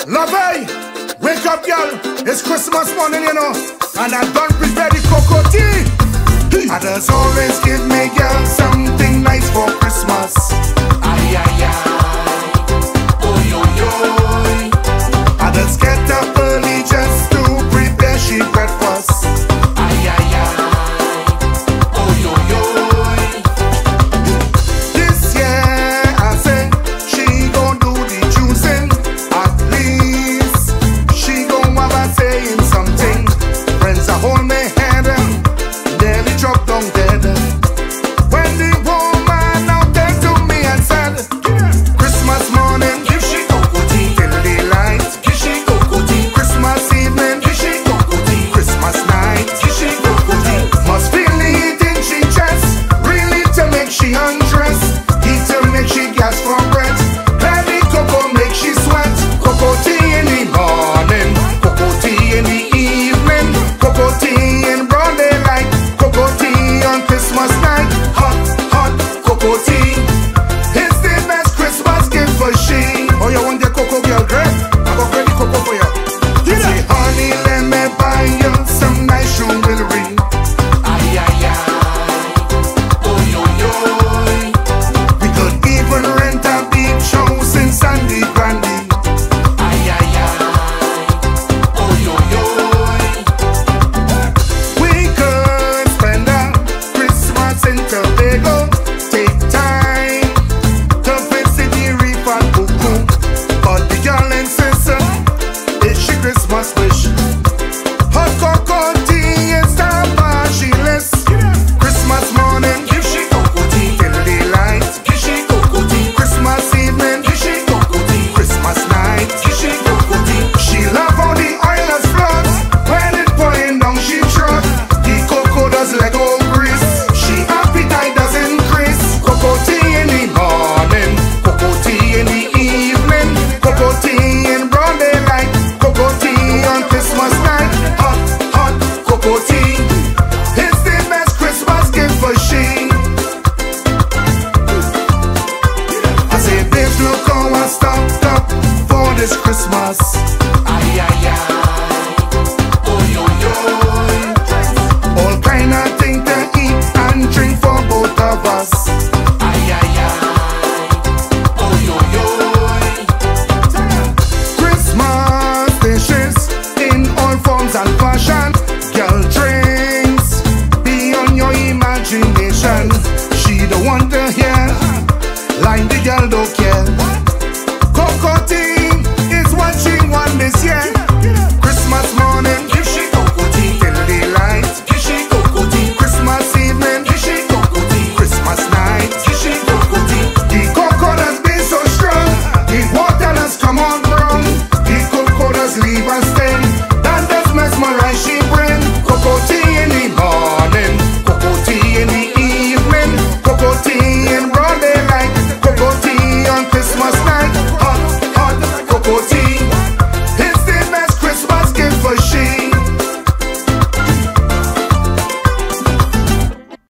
Love, hey, wake up, girl. It's Christmas morning, you know, and I done prepare the cocoa tea. Others always give me, girl, something nice for Christmas. Ay, ay, ay, oh, yo, yo. Others get up early just to prepare she breakfast. Ay, ay, ay, oh, yo, yo. This year, I say, she gon' do the juicing. At least, she gon' have a saying something. Friends are hold me head, nearly dropped down dead. When the woman out there to me and said, Christmas morning, give she cocoa tea till daylight. Give she cocoa tea. Christmas evening, give she cocoa tea. Christmas night, give she cocoa tea. Must feel the heat in she chest, really to make she undress. Heat to make she gas for breath. Cloudy cocoa make she sweat. Cocoa tea in the morning, cocoa tea in the evening, cocoa tea in broad daylight, cocoa tea on Christmas night. Hot, hot cocoa tea. It's the best Christmas gift for she. Oh, you want the cocoa, girl, great? I got ready cocoa for you. Say, honey, let me buy you some nice jewelry. Ay, ay, ay, oh, yo, yo. We could even rent a beach house in Sandy Grandy. Ay, ay, ay, oh, yo, yo. We could spend a Christmas in Tobago. Take time to visit the reef and Coco. But the girl insists it's she Christmas wish. Hot cocoa tea is the party list. Christmas morning, give she cocoa tea till daylight. Give she cocoa tea. Christmas evening, give she cocoa tea. Christmas night, give she cocoa tea. She love how the oil has floods. When it pouring down she trot. The cocoa does like old grease. She appetite does increase. Cocoa tea in the morning, cocoa tea in the evening, cocoa tea in broad daylight, cocoa tea on Christmas night. Hot, hot cocoa tea. It's the best Christmas gift for she. I say, babes, look how I stocked up for this Christmas.